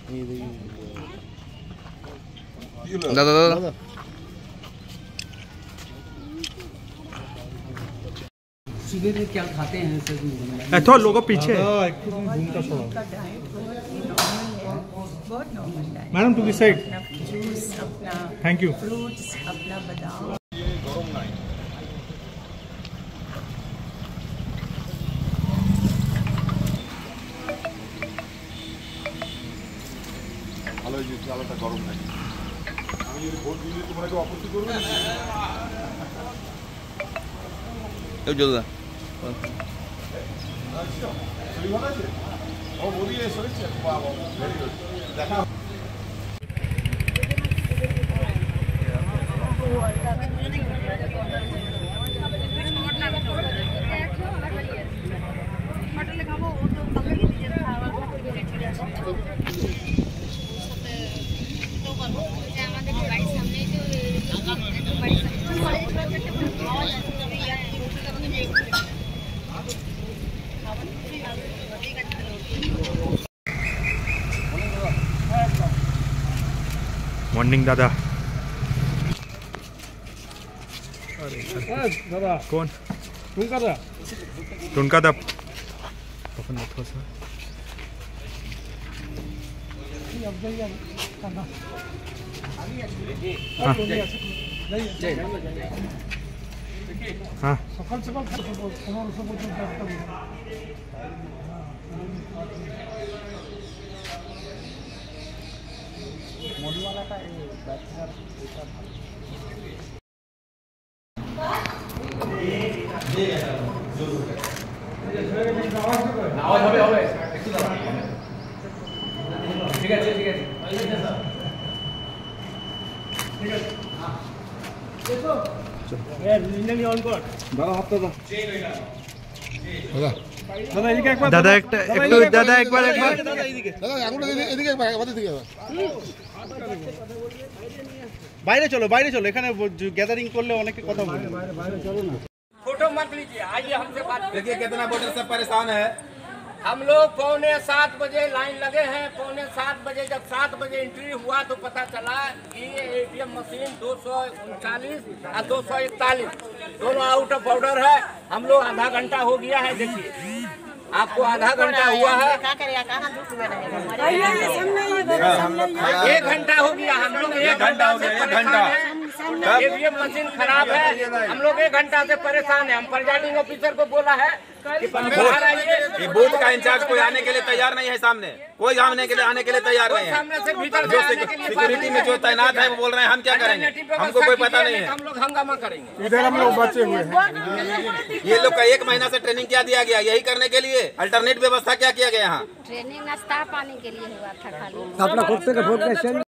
दादा दादा सुबह में क्या खाते हैं सर? थोड़ा लोगों पीछे madam to this side. Juice अपना, थैंक यू। फ्रूट्स अपना, बादाम। ভালো হয়েছে, চালাটা গরম নাই। আমি যদি ভোট দিলে তোমরা কেউ আপত্তি করবে না? কেউ জলদা শরীর ভালো আছে? ও বলি শরীর বাবা ভেরি গুড। দেখা मॉर्निंग दादा। दादा कौन टुनका दा हाँ दादा एक बार বাইরে চলো এখানে গ্যাদারিং করলে অনেকে কথা বলে। फोटो मत लीजिए, आइए हमसे बात। देखिए कितना वोटर सब परेशान है। हम लोग 6:45 बजे लाइन लगे हैं। 6:45 बजे जब 7 बजे एंट्री हुआ तो पता चला कि ये एटीएम मशीन 239 और 241 दोनों आउट ऑफ ऑर्डर है। हम लोग आधा घंटा हो गया है, देखिए आपको आधा घंटा हुआ है। 1 घंटा हो गया, हम लोग 1 घंटा से परेशान हैं। एटीएम मशीन खराब है, हम लोग 1 घंटा से परेशान है। हम प्रिजाइडिंग ऑफिसर को बोला है कि ये बूथ का इंचार्ज कोई आने के लिए तैयार नहीं है, सामने कोई आने के लिए तैयार नहीं है। सामने से भीतर जो सिक्योरिटी में जो तैनात है वो बोल रहे हैं हम क्या करेंगे, हमको कोई पता नहीं है। हम लोग हंगामा करेंगे। इधर हम लोग बचे हुए हैं। ये लोग का 1 महीना से ट्रेनिंग क्या दिया गया, यही करने के लिए अल्टरनेट व्यवस्था क्या किया गया यहाँ? ट्रेनिंग नाश्ता पानी के लिए हुआ था खाली। अपना खुद से